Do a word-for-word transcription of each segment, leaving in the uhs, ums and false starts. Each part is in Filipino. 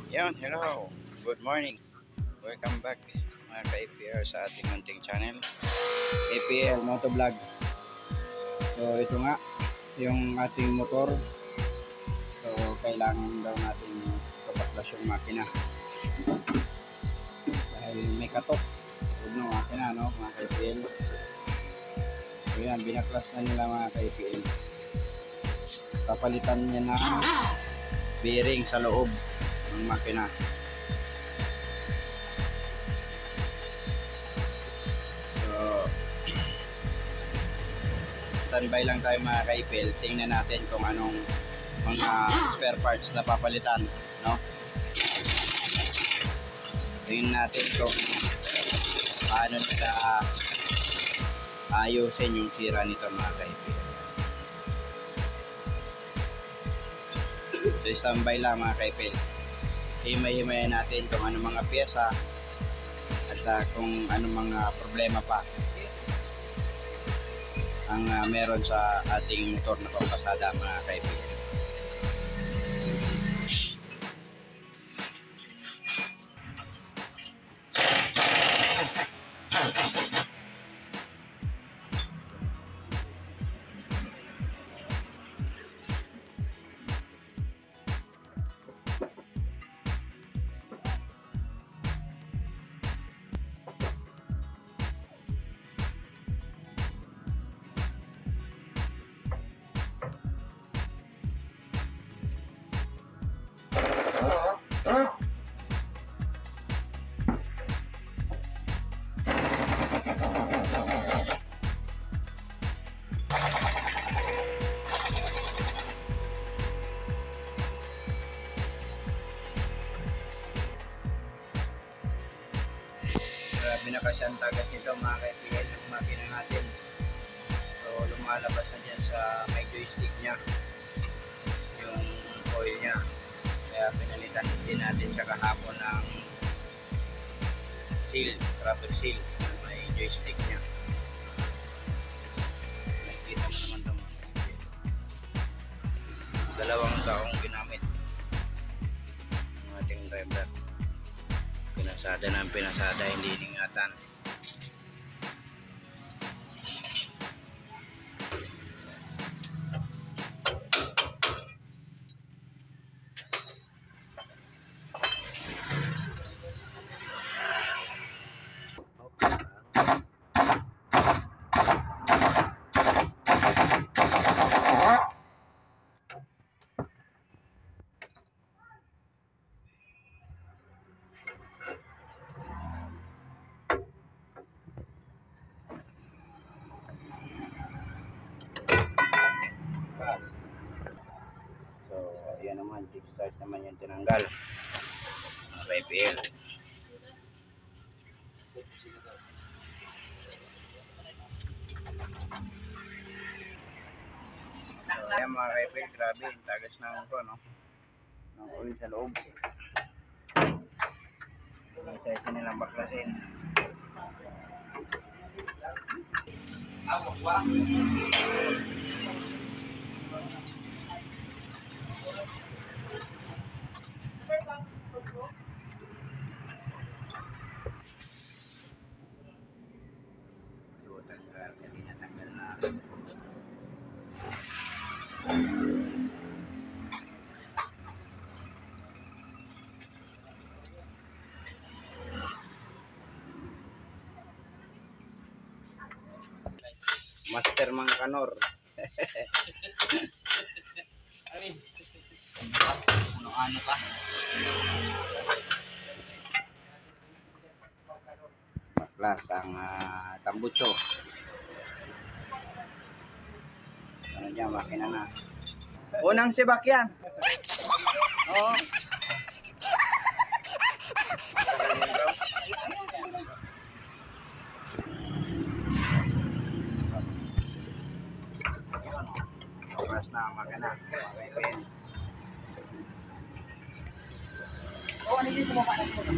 Yan, hello. Good morning. Welcome back mga ka-A P R sa ating munting channel. A P L Motovlog. So ito nga, yung ating motor. So kailangan daw natin kapaklas yung makina. Dahil may katok. Huwag ng makina, no, mga ka-A P L. So yan, binaklas na nila mga ka-A P L. Papalitan niya na bearing sa loob ng makina. Standby lang tayo mga ka-A P L. Tingnan natin kung anong mga spare parts na papalitan, no? Tingnan natin kung paano nila ayusin yung sira nito mga ka-A P L. So standby lang mga ka-A P L. Himay-himayan natin kung anong mga pyesa at uh, kung anong mga problema pa ang uh, meron sa ating motor na pampasada mga ka-A P L. Grabe na kasi ang tagas nito mga ka-A P L yung makina natin. So lumalabas na dyan sa may joystick nya yung oil nya. Kaya pinalitan din natin siya kahapon ng seal, rubber seal na may joystick nya. Nakikita mo naman ito mga ka-A P L. Dalawang taong ginamit ng ating driver. Pinasada ng pinasada, hindi iningatan. So, ayan naman, jig start naman yung tinanggal. Mga ka-A P L. So, ayan mga ka-A P L, grabe, tagas na ako, no? Ng oil sa loob. Isa-isa nilang baklasin. Ito, tanggal, hindi natanggal na. Master Mangkanor. Ano-ano ka? Baklas ang uh, tambucho. Ano dyan, makina na. Unang sibakyan. Oo. Baklas na ang makina. Oh, ano yung sumapa na po?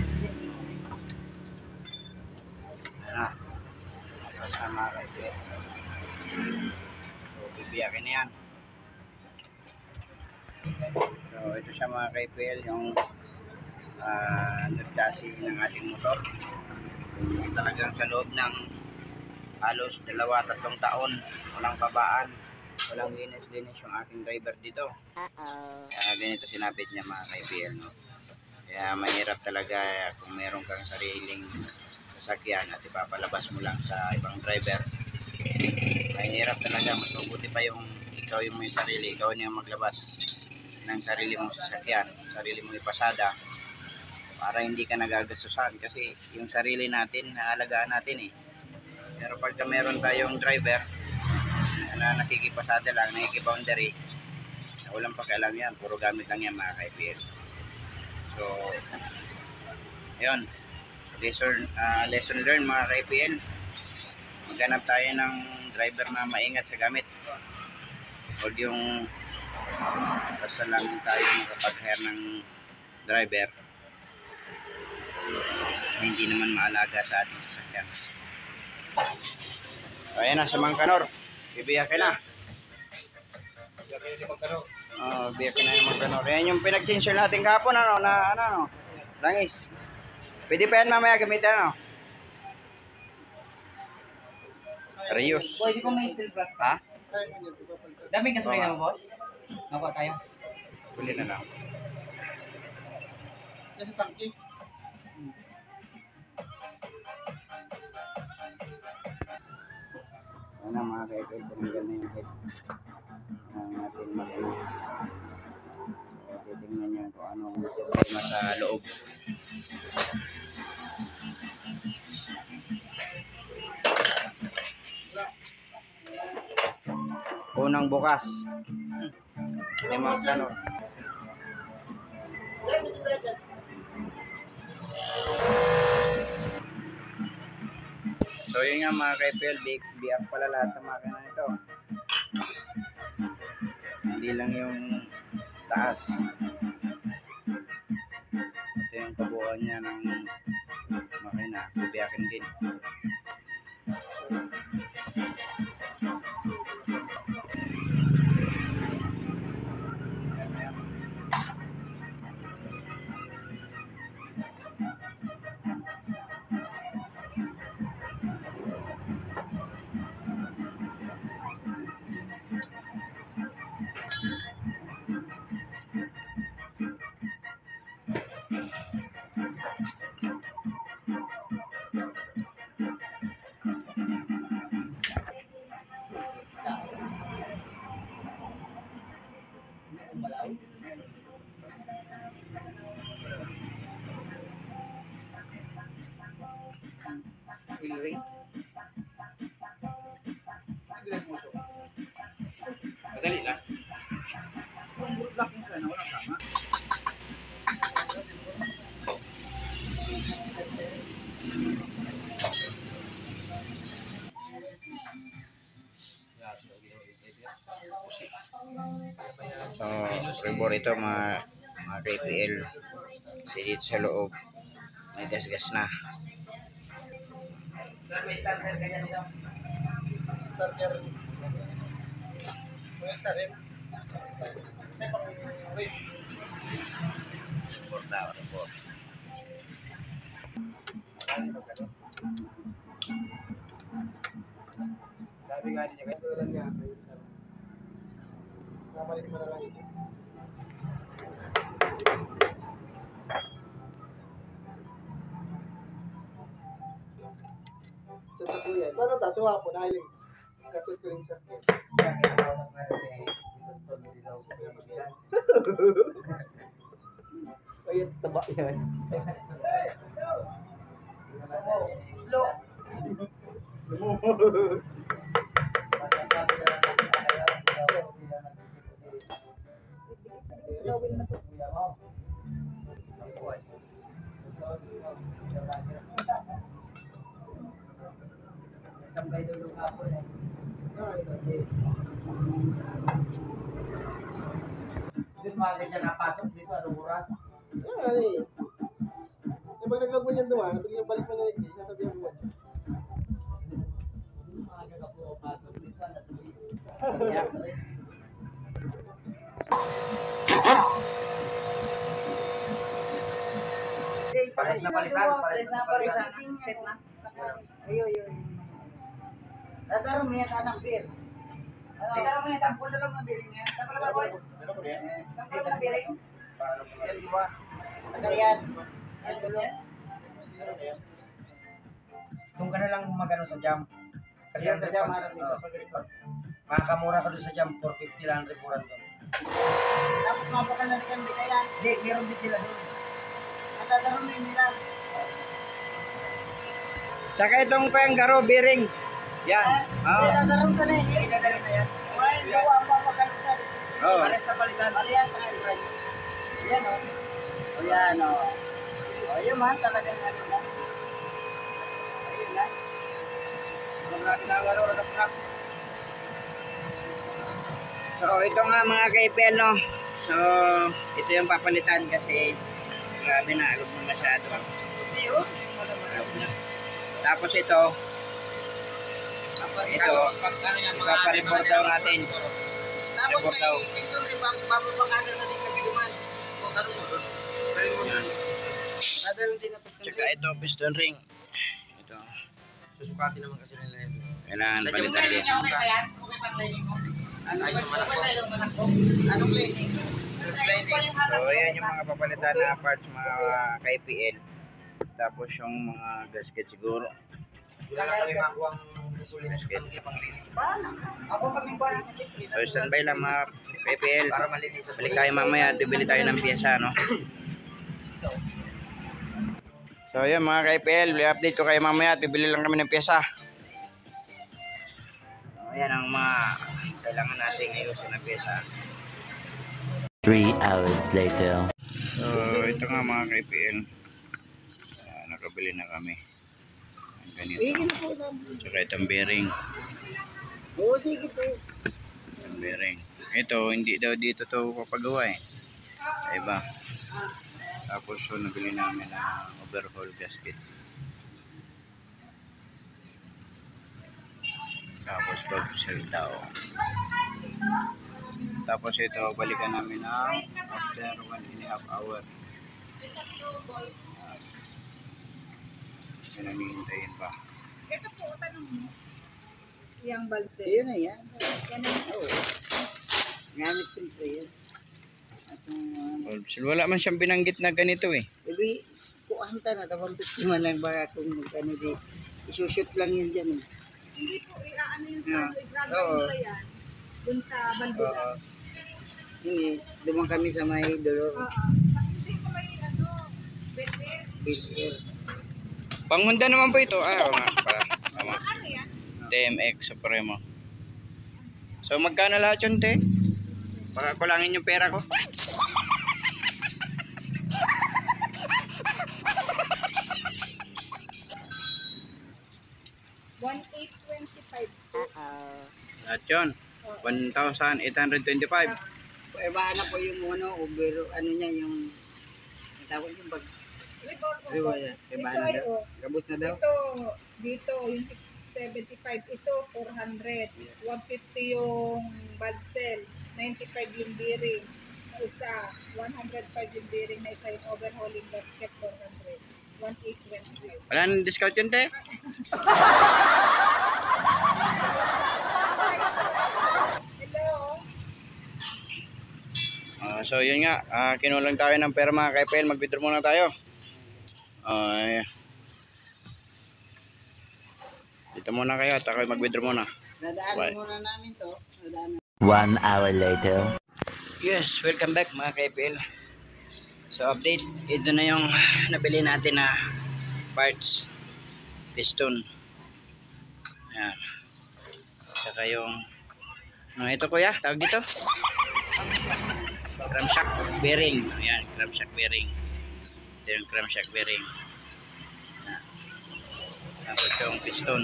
Ayan na. Baklas na mga ka-A P L. So, bibiyakin na yan. So ito siya mga ka-A P L, yung uh, nagdasi ng ating motor. Talagang sa loob ng halos dalawa tatlong taon, walang babaan, walang linis-linis yung aking driver dito. Kaya ganito sinabit niya mga kaibigan, no? Kaya mahirap talaga kung meron kang sariling sasakyan at ipapalabas mo lang sa ibang driver. Mahirap talaga, mas mabuti pa yung ikaw yung may sarili, ikaw yung maglabas ng sarili mong sasakyan, sarili mong ipasada, para hindi ka nagagastusan, kasi yung sarili natin, naalagaan natin eh. Pero pagka meron tayong driver na nakikipasada lang, nakikiboundary, na walang pakialam yan, puro gamit lang yan mga kaibigan. So, yun, lesson, uh, lesson learned mga kaibigan. Maghanap tayo ng driver na maingat sa gamit. Huwag yung basta lang tayo makapag-hire ng driver na hindi naman maalaga sa ating sasakyan. So, ayan na sa Mangkanor. Ibiyakin na. Oh, biyakin na yung Mangkanor. Ayan yung pinag-changer natin kahapon, ano, na, ano, ano, langis. Pwede pa yan mamaya gamitin, ano. Rios. Pwede ko may steel brass Ha? Daming gasolina mo, boss? Nakuha tayo. Huli na lang. Yan sa tangki. Ano mga kaibigan, tinanggal na yung head ng ating makina. Titingnan nyo kung anong problema sa loob. Unang bukas. Hindi mga kano. So yun nga mga kaipel, biyak pala lahat ng makina nito. Hindi lang yung taas. Ito yung kabuuan niya ng makina, bibiyakin din. Ring. Madali lang. Block yung sana, walang tama. So, reward ito mga mga K P L. Kasi dito sa loob, may gas-gas na. May starter ka dyan ito. Starter. Kung sa rim. May pang wait. Report na, report. Sabi nga niya, ganito lang yan. Nabalik mo na lang ito. Sa kuya, paano ta? Suha po na yung katut ko rin sa kuya. Ayun, taba yan. Slow. Tambay dulu ako eh. Dito mga siya napasok dito, anong oras? Yan eh. Yung pag nag-log mo niyan doon, biglang balik mo na yung case, natabihan mo. Maaga ka po pasok dito, alas Luis. Alas Tres. Pares na palitan, pares na palitan. Set na. Ayo, ayo. Dadaro mo yan anang beer. Ano? Dadaro mo yan sampol na lang ng beer niya. Dapat ba boy? Sampol na beer. Yan di ba? Ano yan? Yan dulo. Kung ka na lang magano sa jam. Kasi sa jam harap dito pag-record. Makakamura ka doon sa jam, four fifty lang repuran doon. Tapos mapakal na rin kaya yan. Hindi, meron din sila doon. At dadaro mo yun nila. Tsaka itong pang garo bearing. Yan. Oh. Dadaro ka na eh. Idadala na yan. Wala yung gawa ang papakal na. Oo. Pares na palitan. Pares na palitan. Yan o. O yan o. O yun man talagang ano na. Ayun na. Huwag natin ang garo, ratap na. So, ito nga mga kaipel, no? So, ito yung papalitan kasi grabe na, alog na masyado. Iyo. Wala marami na. Tapos ito, ito, ipapareport daw natin. Tapos Report daw. may piston rin, papapakalan natin kabiluman. O, gano'n mo doon. Gano'n mo doon. Dadaro din na piston Tsaka rin. ito, piston ring. Ito, Susukatin naman kasi nila yun. kailangan Sa palitan Jumbo, din. Okay pang lining mo? Ano ay sumanak ko? Anong lining? First lining. So, ayan yung mga papalitan na parts mga ka-I P L. Tapos yung mga gasket siguro. Wala na kami makuha ang gasolina sa kanila pang linis. Ako kami ba? So, standby lang mga ka-I P L. Para malinis. Balik tayo mamaya, bibili tayo ng pyesa, no? So, ayan mga ka-I P L, i-update ko kayo mamaya at bibili lang kami ng pyesa. So, ayan ang mga kailangan natin ayusin na pyesa. Three hours later. So, ito nga mga ka-I P L. Uh, nakabili na kami. Ang ganito. Tsaka itong bearing. Oo, sige po. Itong bearing. Ito, hindi daw dito to papagawa eh. Sa iba. Tapos so, nabili namin ang overhaul gasket. Tapos pag-sell daw. Tapos ito, balikan namin ng after one and a half hour. Yan ang hihintayin pa. Ito po, tanong mo. Yung balse. Yun na yan. Yan ang Oo. Gamit siyempre yan. At um, Well, wala man siyang binanggit na ganito eh. Ibi, kuhaan ta na. Tapos man lang ba kung magkano di. Isushoot lang yun dyan. Eh. hindi po, i-ano yung Yeah. sa i-grab Oo. ba yan? Dun sa bandula. Oo. Hindi, dumang kami sa may dulo. Oo. Hindi sa may ano, better. Bill. Panghunda naman po ito. Ah, oo nga. Para, tama. Ano yan? T M X Supremo. So magkano lahat yun, te? Baka kulangin yung pera ko. one eight twenty-five. Uh-oh. Lahat yun. one thousand eight hundred twenty-five. Eh, baka na po yung ano, over, ano niya, yung, ang tawag yung bag. Report po. Ewan niya. Eh, Ito baka na ay, daw. oh. Gabos na daw. Ito, dito, yung six seventy-five. Ito, four hundred. one fifty yung badsel. ninety-five yung bearing. Isa, one hundred five yung bearing na isa yung overhauling gasket, four hundred. one eight twenty-five. Wala nang discount yun, te? Hello? Ah, so yun nga, ah, kinulang tayo ng pera mga ka-F L. Mag-withdraw muna tayo. Ay. Dito muna kayo at ako mag-withdraw muna. Nadaanan Bye. muna namin to. Nadaanan. One hour later. Yes, welcome back mga ka-F L. So update, ito na yung nabili natin na parts. Piston. Ayan. Saka yung, ano ito kuya? Tawag dito? Crankshaft bearing. Ayan, crankshaft bearing. Ito yung crankshaft bearing. Ayan. Tapos yung piston.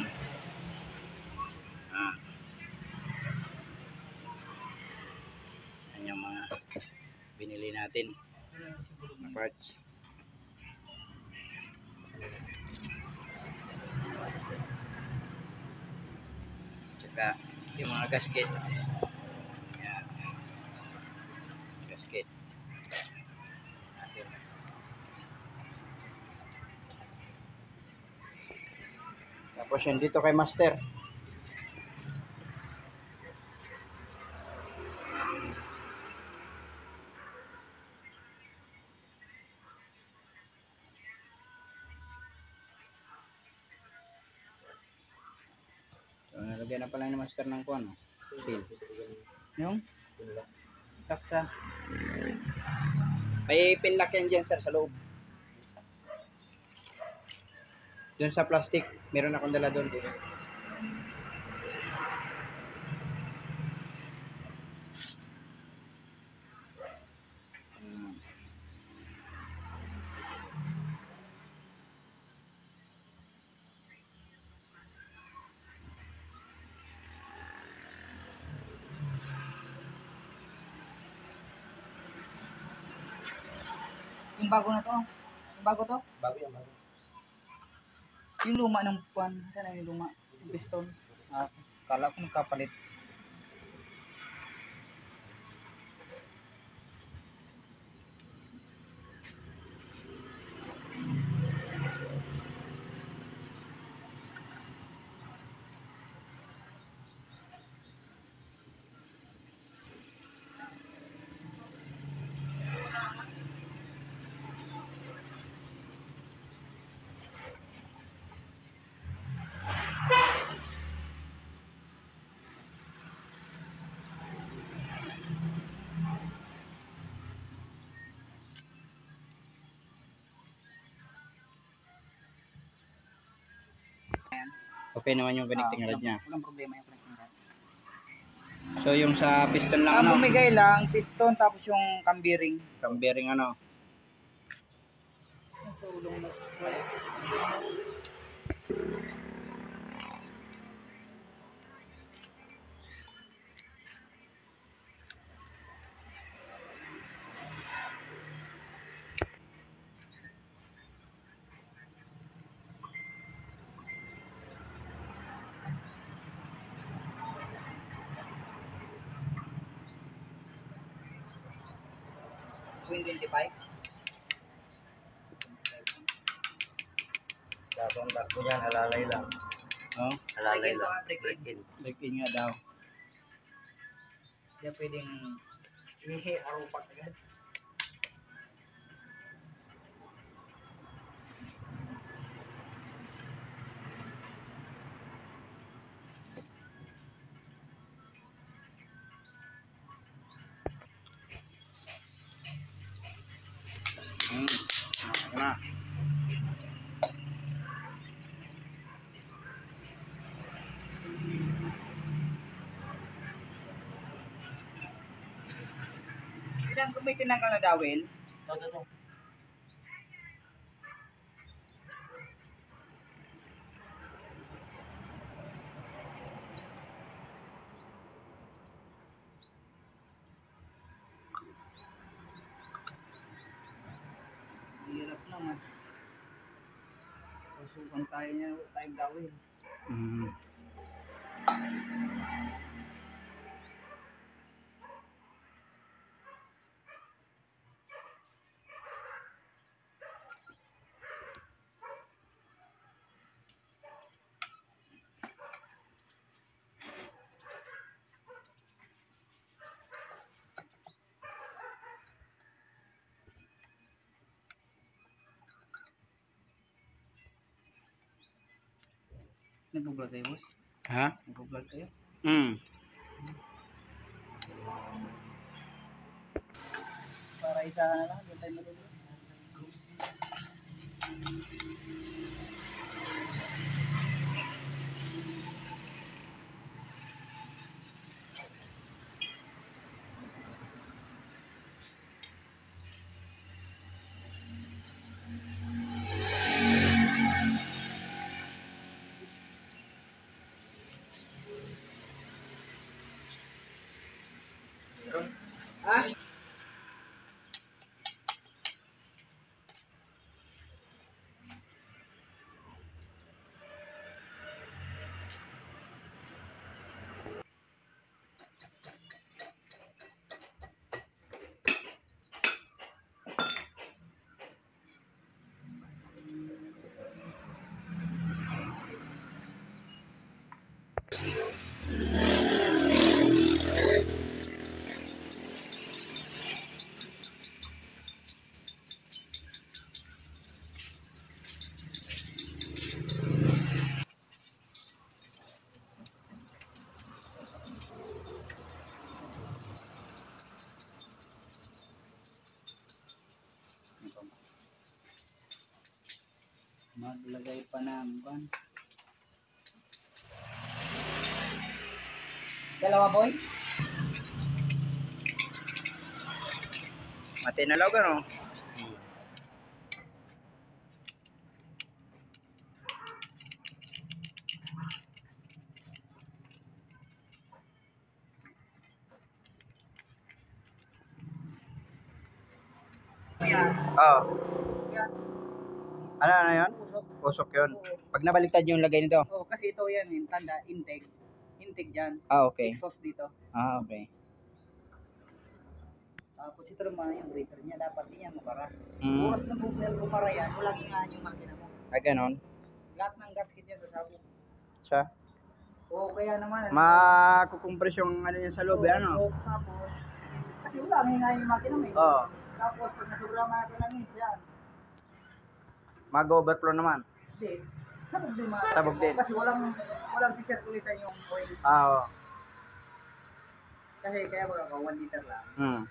Ah. Ayan yung mga binili natin na parts. Tsaka yung mga gasket. Ayan. Gasket natin. Tapos yan dito kay Master. So, nalagyan na pala ni Master ng kuwan. Oh. Seal. Yung? Taksa. May pinlock yan dyan, sir, sa loob. Doon sa plastic, meron akong dala doon. Hmm. Yung bago na to. Yung bago to. Bago yan, bago. Yung luma ng puwan. Saan na yung luma? Yung piston. Ah, kala ko magkapalit. Okay naman yung connecting rod niya. Walang problema yung connecting rod. So yung sa piston lang Ang ano, bumigay lang, piston tapos yung cambearing. from bearing ano. Sa ulong na. Wala. twenty-five. Tapos ang takbo niyan, alalay lang. Oh, Alalay Break-in lang. to, ah, break-in. Break-in. break-in nga daw. Hindi pwedeng i-arupak agad. Hmm. Okay na. Ilang kung may tinanggal na dawel, Ito, ito, ito. hirap na mas. Pasukan tayo niya, wala tayong dawel. Hmm. Nag-vlog kayo, boss? Ha? Nag-vlog kayo? Hmm. Para isa na lang, doon tayo matulog. Ah? Maglagay pa ng ban. Dalawa boy? Matinalaw ka no? Yan. Oo. Yan. Ano ano yun? Usok. Usok yun. Pag nabaliktad yung lagay nito. Oh, kasi ito yan, yung tanda, intake. Intake dyan. Ah, okay. Exhaust dito. Ah, okay. Tapos ito naman yung breaker niya, dapat niya mabara. Mm. Oras na bumara, bumara yan, walang ingaan yung makina mo. Ah, ganon. Lahat ng gasket yan sasabog. Siya. Oo, kaya naman. ano, Makukumpres yung ano yun sa loob, oo, ano? oo, tapos, kasi wala, may ingaan yung makina mo eh. Oo. Tapos, pag nasobrang nga sa langit, yan. Mag-overflow naman. Hindi, sabog din mga. Sabog din. Kasi walang, walang sisirkulitan yung oil. Ah, oo. Kasi kaya wala ka, one liter lang. Hmm.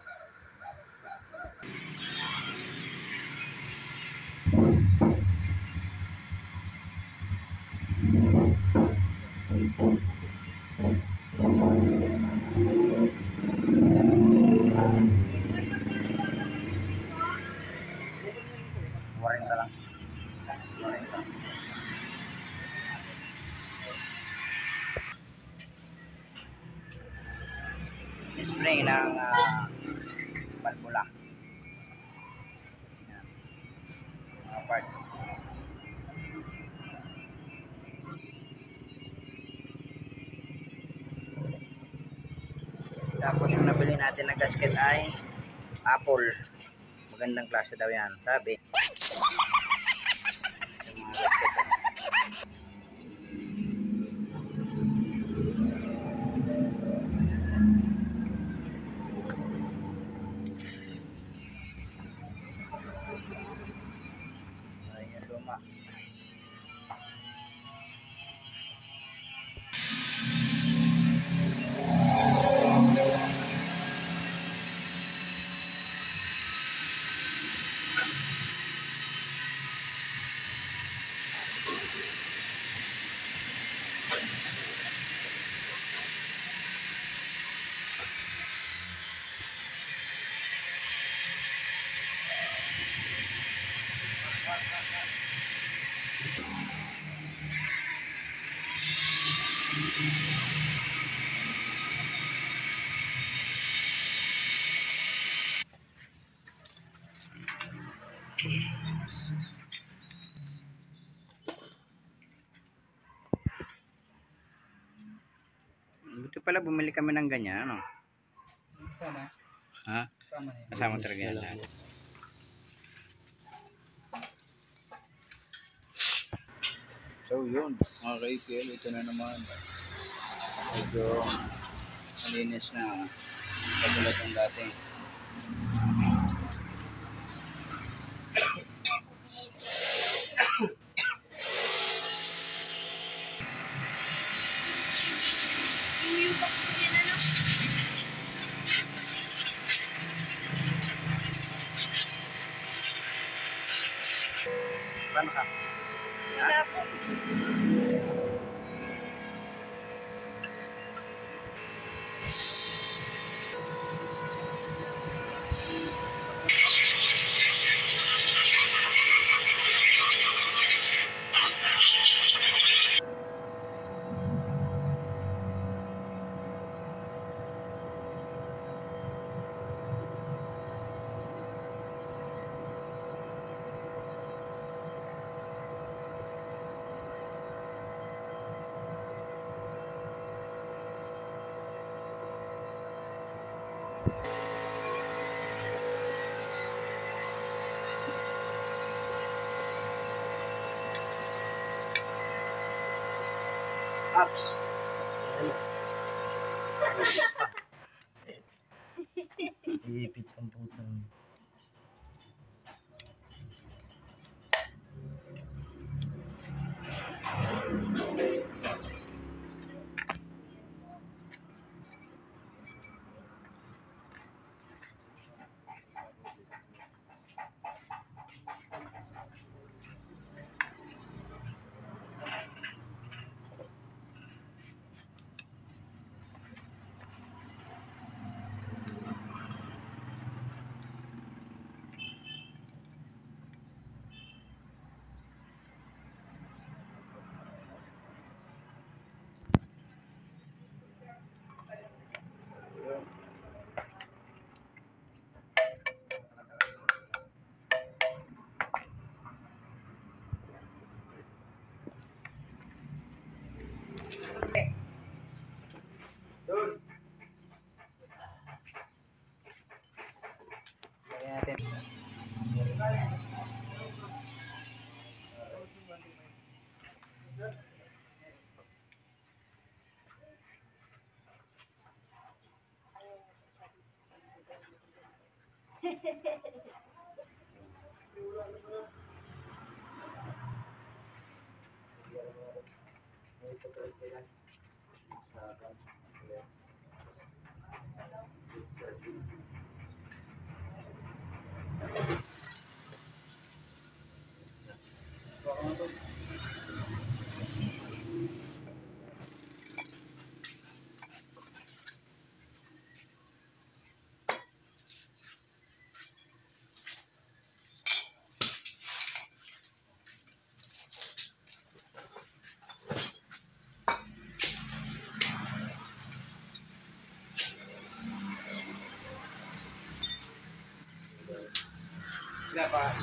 Waring ka lang. Waring ka. Spray ng uh, balbula. Yan. Mga parts. Tapos yung nabili natin na gasket ay Apple. Magandang klase daw yan. Sabi. Yung mga gasket. Ay, yung luma. Buti pala bumili kami ng ganyan, ano? Kasama? Ha? Kasama na yun. Kasama talaga yan lahat. So yun, mga ka-A P L, ito na naman. Medyo malinis na katulad ng dating. Paano ka? Wala po. Apps. Ipit ang putang. Kenapa?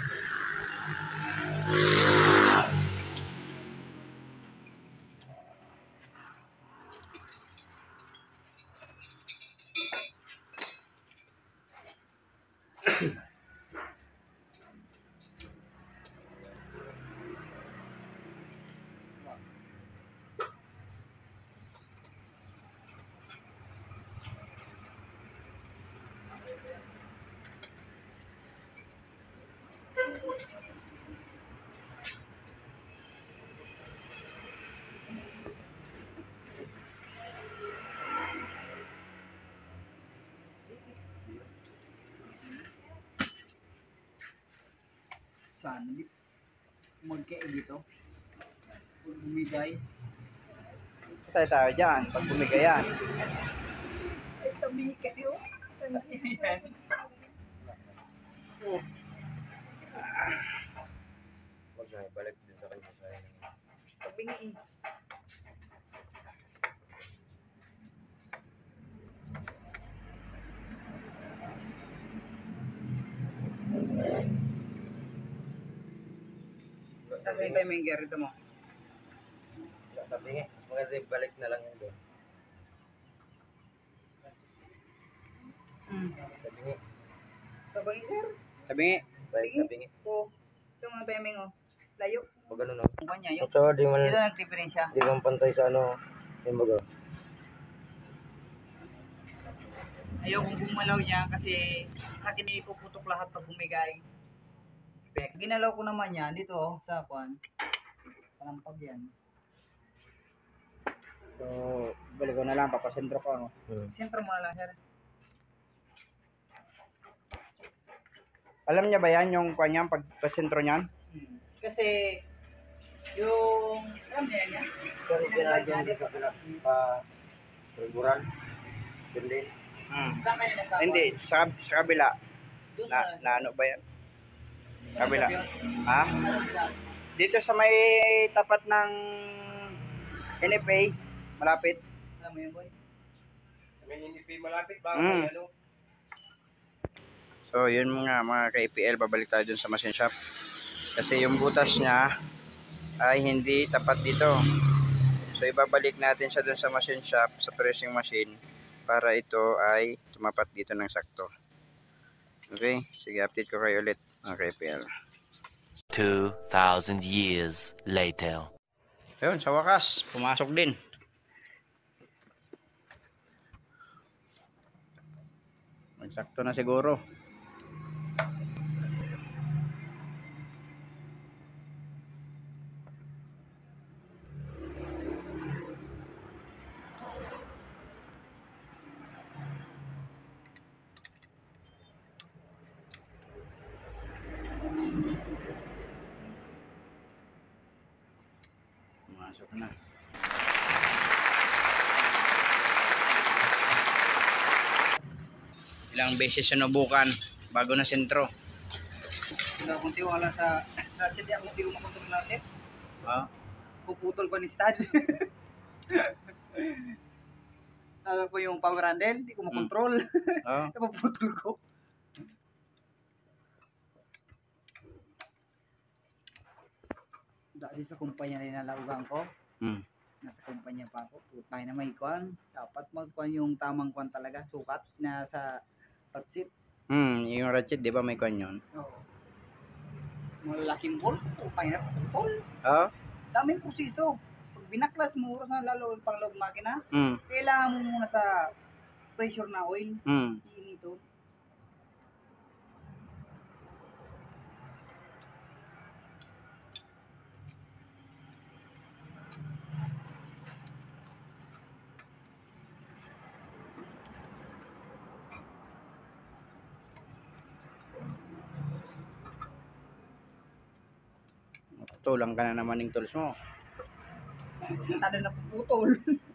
Sana di magkain dito. Pag bumigay. Tayo tayo dyan, pag bumigay yan. Ay, tabi kasi oh. Yan. Oh. Wag na, balik din sa kanya sa Tabingi eh. Tapos yung time yung garito mo. Sabi nga, mas maganda balik na lang yun doon. Hmm. Sabi nga, Tabingi sir. Sabi nga, balik Sige. sabi nga. Oo. Ito mga timing oh. Layo. Pag ano no. Ang kanya yung. So, di man, Ito nagdiferensya. di man pantay sa ano, yung baga. Ayaw kong gumalaw niya kasi sa akin ipuputok lahat pag bumigay. Ginalaw ko naman yan dito oh, sa kwan. Palampag yan. so, balik ko na lang, papasentro ko. Ano? Hmm. Siyempre mo na lang sir. Alam niya ba yan yung kanyang pagpasentro niyan? Hmm. Kasi yung alam niya yan. Pero pinagyan din sa pinag pa regular. Hindi. Hmm. Saan kayo nagkakon? Hindi, sa, sa kabila. Doon Na, sa- na ano ba yan? Ano Kabila. sabi yun? Ha? Ano sabi? Dito sa may tapat ng N F A, malapit. Alam mo yun boy? May hindi malapit ba? Mm. Ano? So, yun mga mga ka-A P L, babalik tayo dun sa machine shop. Kasi yung butas niya ay hindi tapat dito. So, ibabalik natin siya dun sa machine shop, sa pressing machine, para ito ay tumapat dito ng sakto. Okay? Sige, update ko kayo ulit mga ka-A P L. Two thousand years later. Ayun, sa wakas, pumasok din. Magsakto na siguro. Pumasok na. Ilang beses sinubukan bago na sentro. Wala akong tiwala sa ratchet. Di ako di ko makontrol natin. Ah, Puputol ko ni stud. Alam ko yung power handle, di ko makontrol. ah. Napuputol ko. Dahil sa kumpanya na nalaugan ko, Hmm. nasa kumpanya pa ako, putay na may kwan. Dapat magkwan yung tamang kwan talaga, sukat na sa patsit. Hmm, yung ratchet, di ba may kwan yun? Oo. Malalaking ball, putay na ball. Ah? Daming proseso. Pag binaklas mo, oras na lalo pang loob makina, Hmm. kailangan mo muna sa pressure na oil, Hmm. iinito. Tulang ka na naman ng tools mo. Tado na puputol.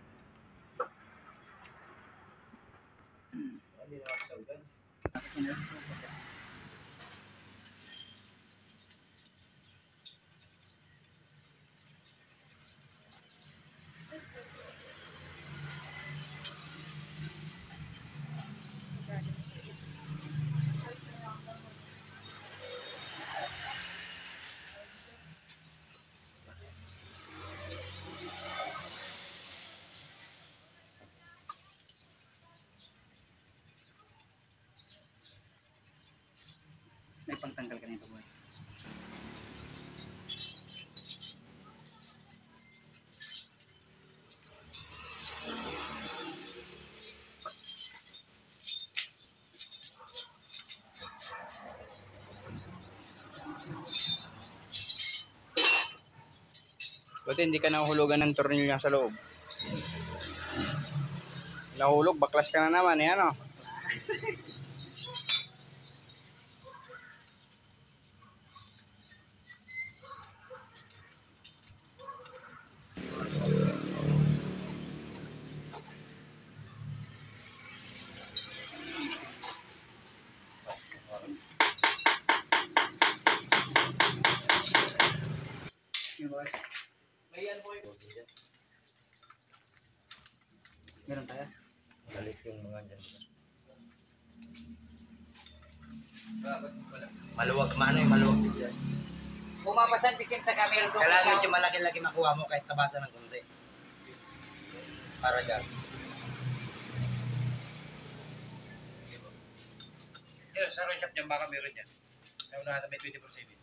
May pangtanggal ka nito, boy. Buti hindi ka nahulugan ng tornilyo sa loob. Nahulog, baklas ka na naman, eh, ano? Boss. May yan, boy. Meron tayo? Galit yung mga dyan. Maluwag, mano yung maluwag dyan. Pumapasan, Vicente Camilo. Kailangan medyo malaki-laki makuha mo kahit tabasa ng kunti. Para dyan. Yes, sa road shop dyan baka meron dyan. Naunahan na may twenty-four seven.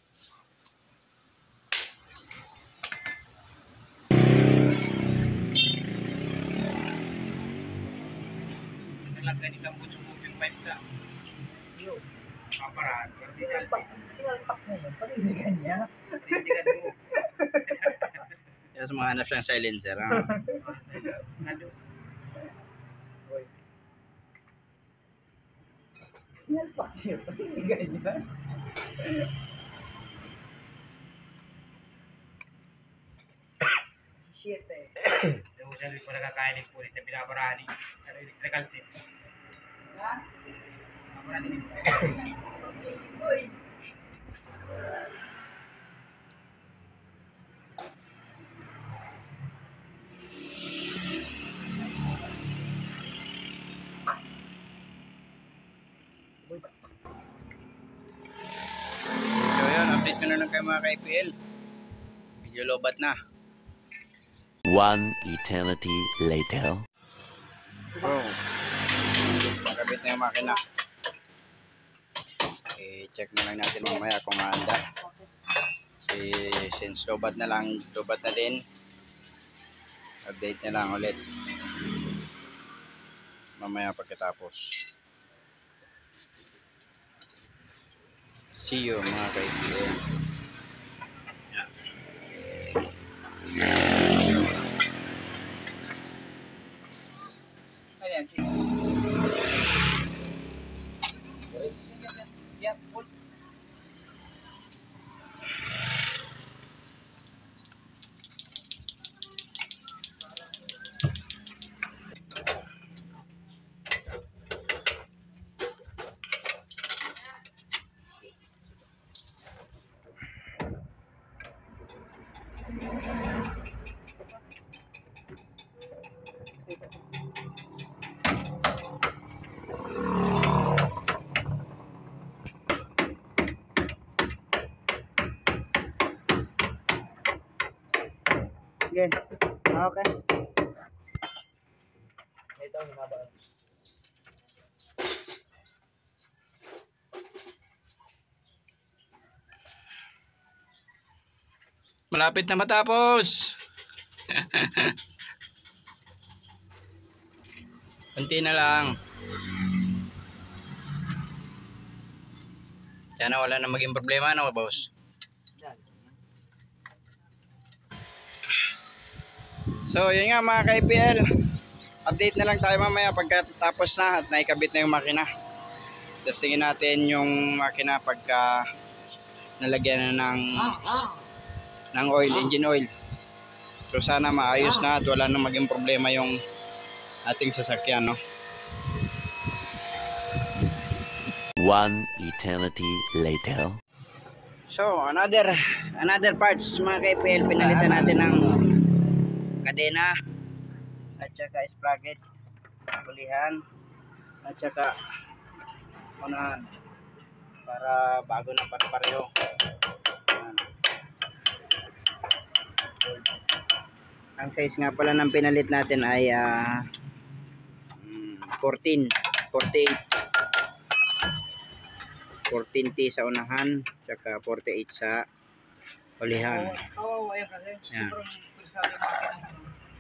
Nalagay ni Tambot sa moving pipe ka. Yo. Paparahan. Pero di dyan. Sinalpak mo yun. Paniligan niya. Tindigan mo. Yes, mahanap siyang silencer. Ha? Sinalpak niya. Paniligan niya. Shit eh. Yung sa Luis pa nagkakain ng pulis na pinaparahan ni ano, electrical team. Ha? Pinaparahan ni Uy. So yun, update ko na lang kayo mga ka-I P L. Medyo lobat na. One eternity later. So, pagkabit na yung makina. I-check na lang natin mamaya kung maanda. Si, since lobat na lang, lobat na din. Update na lang ulit. Mamaya pagkatapos. See you mga ka-I P L. Ayan, sige. Yeah, full. Sige. Okay. Ito, hinaba. Malapit na matapos. Kunti na lang. Sana wala na maging problema, no, boss? So, yun nga mga ka-I P L. Update na lang tayo mamaya pagkatapos na at naikabit na yung makina. Testingin natin yung makina pagka nalagyan na ng ng oil, engine oil. So sana maayos na at wala nang maging problema yung ating sasakyan, no? One eternity later. So, another another parts mga K P L, pinalitan natin ng kadena at saka sprocket, pulihan at saka unahan para bago na pare-pareho. Ayan. Ang size nga pala ng pinalit natin ay uh, fourteen, forty-eight. fourteen T sa unahan, saka forty-eight sa ulihan. Kawawa yan kasi. Yan. Sobrang pulisado yung makina.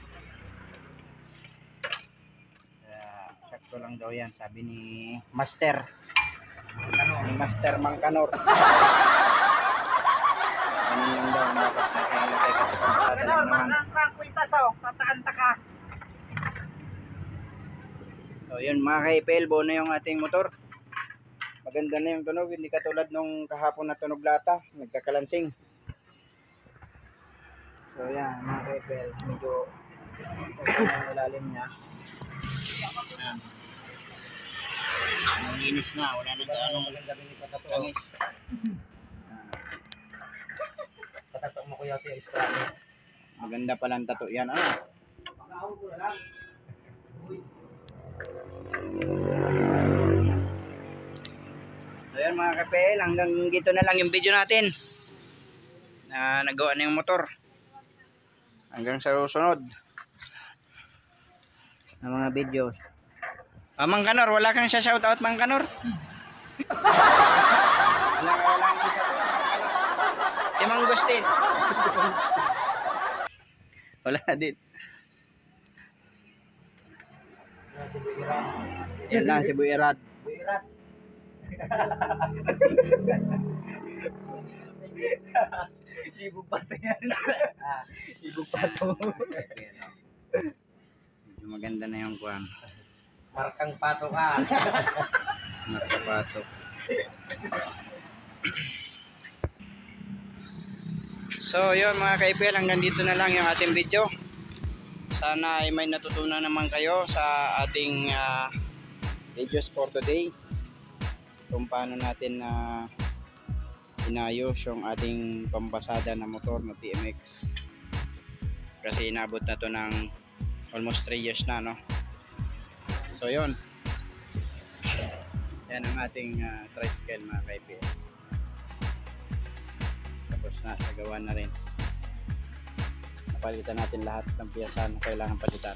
Kaya, sakto lang daw yan, sabi ni Master. Ni Master Mangkanor. Ano lang daw, dapat nakalagay ka sa pagkakata lang naman. Ang kwintas oh, tataanta ka. So yun mga ka-Ipel, bono yung ating motor. Maganda na yung tunog, hindi katulad nung kahapon na tunog lata, nagkakalansing. So yan mga ka-Ipel, medyo okay na yung ilalim niya. Yan. Ang linis na, wala na gaanong langis. Patatok mo kuya ito yung strap. Maganda palang tato yan, ano? Pag-ahon ko na lang. So yan mga K P L, hanggang dito na lang yung video natin na nagawa na yung motor. Hanggang sa susunod na mga videos. Ah, Mang Kanor, wala kang siya shoutout, Mang Kanor? Wala ka lang siya shoutout, Mang Kanor. Si Mang Gustin. Wala din. Yan lang si Buirat. Buirat. Ibog pato yan. Ibog pato. Medyo maganda na yung kuwan. Markang pato ka. Nakapato. So yun mga ka-Ipel, hanggang dito na lang yung ating video. Sana ay may natutunan naman kayo sa ating uh, videos for today. Kung paano natin na uh, inayos yung ating pampasada na motor na T M X. Kasi inabot na to ng almost three years na, no? So yun. Yan ang ating uh, tricycle mga ka-Ipel. Tapos na, nagawa na rin. Napalitan natin lahat ng piyasa na kailangan palitan.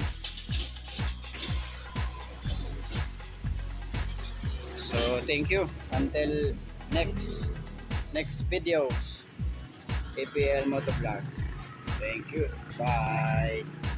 So thank you until next next videos. K P L Motovlog. Thank you. Bye.